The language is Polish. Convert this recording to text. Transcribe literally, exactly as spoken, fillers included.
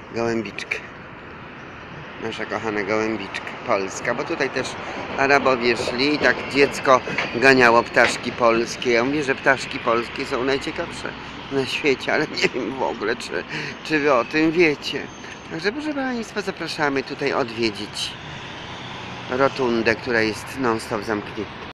gołębiczkę. Nasza kochana gołębiczka polska, bo tutaj też Arabowie szli i tak dziecko ganiało ptaszki polskie. Ja mówię, że ptaszki polskie są najciekawsze na świecie, ale nie wiem w ogóle, czy, czy wy o tym wiecie. Także proszę Państwa, zapraszamy tutaj odwiedzić rotundę, która jest non-stop zamknięta.